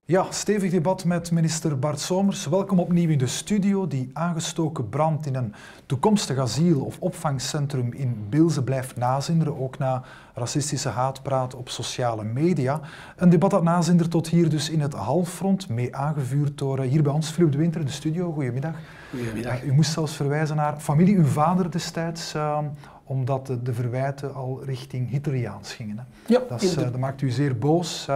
Ja, stevig debat met minister Bart Somers. Welkom opnieuw in de studio. Die aangestoken brand in een toekomstig asiel- of opvangcentrum in Bilze blijft nazinderen, ook na racistische haatpraat op sociale media. Een debat dat nazindert tot hier dus in het halfrond, mee aangevuurd door hier bij ons Philip de Winter in de studio. Goedemiddag. Goedemiddag. U moest zelfs verwijzen naar familie, uw vader destijds, omdat de verwijten al richting Hitleriaans gingen. Hè? Ja, Dat maakt u zeer boos.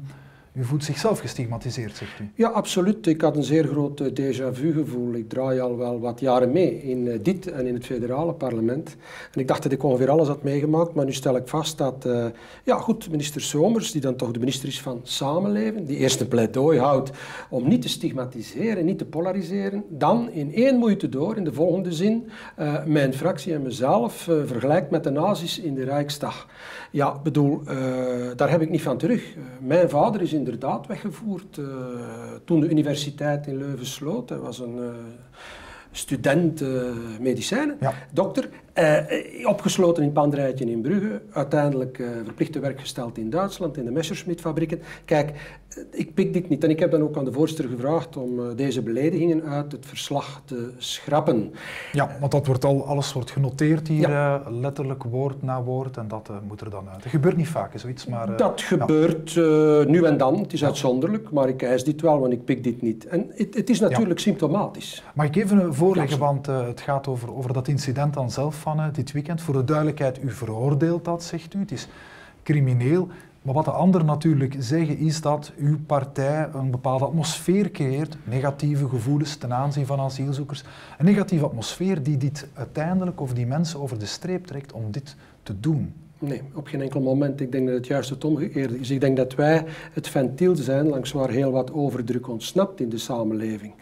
U voelt zichzelf gestigmatiseerd, zegt u. Ja, absoluut. Ik had een zeer groot déjà-vu gevoel. Ik draai al wel wat jaren mee in dit en in het federale parlement. En ik dacht dat ik ongeveer alles had meegemaakt, maar nu stel ik vast dat, minister Somers, die dan toch de minister is van Samenleven, die eerst een pleidooi houdt om niet te stigmatiseren, niet te polariseren, dan in één moeite door, in de volgende zin, mijn fractie en mezelf vergelijkt met de nazi's in de Rijksdag. Ja, bedoel, daar heb ik niet van terug. Mijn vader is inderdaad weggevoerd toen de universiteit in Leuven sloot. Hij was een student medicijnen, ja. dokter, opgesloten in Pandrijtje in Brugge, uiteindelijk verplichte werk gesteld in Duitsland, in de Messerschmitt-fabrieken. Kijk, ik pik dit niet en ik heb dan ook aan de voorzitter gevraagd om deze beledigingen uit het verslag te schrappen. Ja, want alles wordt genoteerd hier, ja. Letterlijk woord na woord en dat moet er dan uit. Dat gebeurt niet vaak, zoiets, maar... dat gebeurt nu en dan, het is uitzonderlijk, maar ik eis dit wel, want ik pik dit niet. En het is natuurlijk symptomatisch. Mag ik even voorleggen, want het gaat over dat incident dan zelf van dit weekend. Voor de duidelijkheid, u veroordeelt dat, zegt u. Het is crimineel. Maar wat de anderen natuurlijk zeggen is dat uw partij een bepaalde atmosfeer creëert, negatieve gevoelens ten aanzien van asielzoekers. Een negatieve atmosfeer die dit uiteindelijk of die mensen over de streep trekt om dit te doen. Nee, op geen enkel moment. Ik denk dat het juist het omgekeerde is. Ik denk dat wij het ventiel zijn langs waar heel wat overdruk ontsnapt in de samenleving.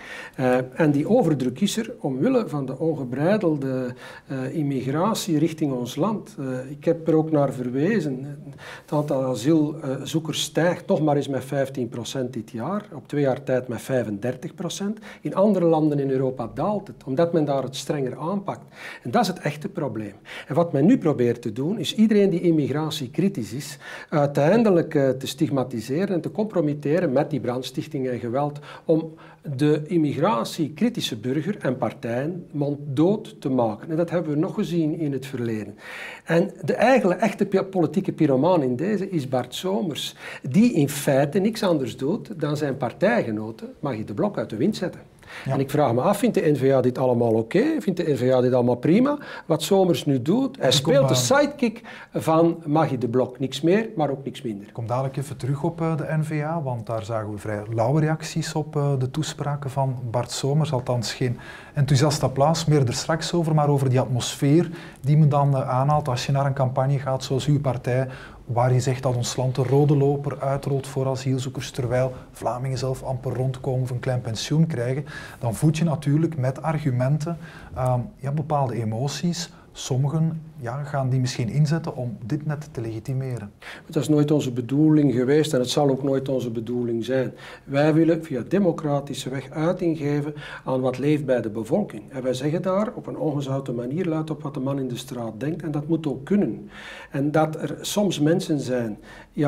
En die overdruk is er omwille van de ongebreidelde immigratie richting ons land. Ik heb er ook naar verwezen. Het aantal asielzoekers stijgt nog maar eens met 15% dit jaar. Op 2 jaar tijd met 35%. In andere landen in Europa daalt het, omdat men daar het strenger aanpakt. En dat is het echte probleem. En wat men nu probeert te doen, is iedereen die immigratie kritisch is, uiteindelijk te stigmatiseren en te compromitteren met die brandstichting en geweld om de immigratie-kritische burger en partijen monddood te maken. En dat hebben we nog gezien in het verleden. En de echte politieke pyromaan in deze is Bart Somers, die in feite niks anders doet dan zijn partijgenoten Magie de Blok uit de wind zetten. Ja. En ik vraag me af, vindt de N-VA dit allemaal oké? Vindt de N-VA dit allemaal prima? Wat Somers nu doet, hij speelt de sidekick van Magie de Blok. Niks meer, maar ook niks minder. Ik kom dadelijk even terug op de N-VA, want daar zagen we vrij lauwe reacties op de toespraken van Bart Somers. Althans geen enthousiast applaus, meer er straks over, maar over die atmosfeer die men dan aanhaalt als je naar een campagne gaat zoals uw partij, waar je zegt dat ons land de rode loper uitrolt voor asielzoekers, terwijl Vlamingen zelf amper rondkomen of een klein pensioen krijgen, dan voed je natuurlijk met argumenten bepaalde emoties. Sommigen gaan die misschien inzetten om dit net te legitimeren. Dat is nooit onze bedoeling geweest en het zal ook nooit onze bedoeling zijn. Wij willen via democratische weg uiting geven aan wat leeft bij de bevolking. En wij zeggen daar op een ongezouten manier luid op wat de man in de straat denkt en dat moet ook kunnen. En dat er soms mensen zijn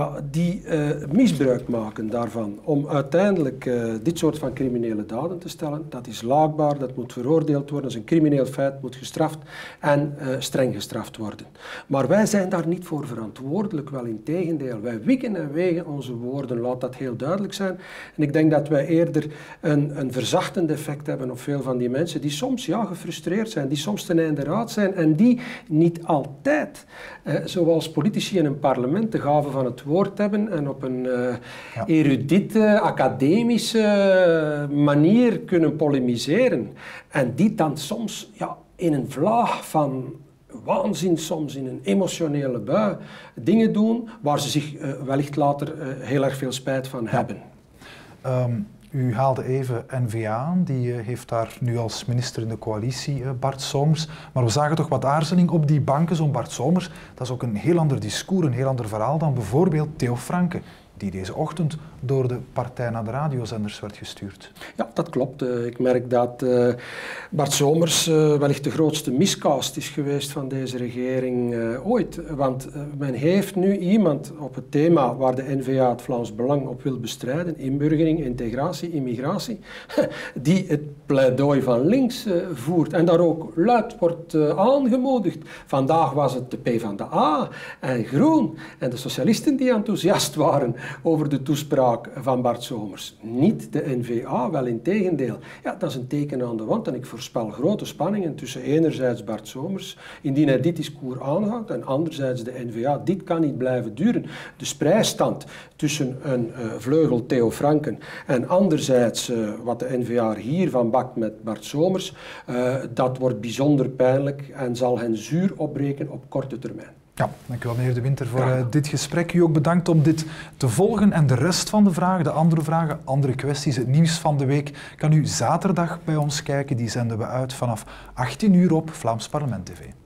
die misbruik maken daarvan om uiteindelijk dit soort van criminele daden te stellen, dat is laakbaar, dat moet veroordeeld worden, dat is een crimineel feit, moet gestraft en streng gestraft worden. Maar wij zijn daar niet voor verantwoordelijk, wel in tegendeel. Wij wikken en wegen onze woorden, laat dat heel duidelijk zijn. En ik denk dat wij eerder een verzachtend effect hebben op veel van die mensen die soms gefrustreerd zijn, die soms ten einde raad zijn en die niet altijd, zoals politici in een parlement, de gave van het woord hebben en op een erudite, academische manier kunnen polemiseren. En die dan soms in een vlaag van waanzin, soms in een emotionele bui, dingen doen waar ze zich wellicht later heel erg veel spijt van hebben. U haalde even N-VA aan, die heeft daar nu als minister in de coalitie Bart Somers. Maar we zagen toch wat aarzeling op die banken, zo'n Bart Somers. Dat is ook een heel ander discours, een heel ander verhaal dan bijvoorbeeld Theo Franke. die deze ochtend door de partij naar de radiozenders werd gestuurd. Ja, dat klopt. Ik merk dat Bart Somers wellicht de grootste miscast is geweest van deze regering ooit. Want men heeft nu iemand op het thema waar de N-VA het Vlaams Belang op wil bestrijden, inburgering, integratie, immigratie, die het pleidooi van links voert en daar ook luid wordt aangemoedigd. Vandaag was het de PvdA en Groen en de socialisten die enthousiast waren over de toespraak van Bart Somers. Niet de N-VA, wel in tegendeel. Ja, dat is een teken aan de wand en ik voorspel grote spanningen tussen enerzijds Bart Somers, indien hij dit discours aanhoudt, en anderzijds de N-VA. Dit kan niet blijven duren. De spreidstand tussen een vleugel Theo Franken en anderzijds wat de N-VA hiervan bakt met Bart Somers, dat wordt bijzonder pijnlijk en zal hen zuur opbreken op korte termijn. Ja, dank u wel meneer De Winter voor dit gesprek. U ook bedankt om dit te volgen en de rest van de vragen, de andere vragen, andere kwesties, het nieuws van de week, kan u zaterdag bij ons kijken. Die zenden we uit vanaf 18 uur op Vlaams Parlement TV.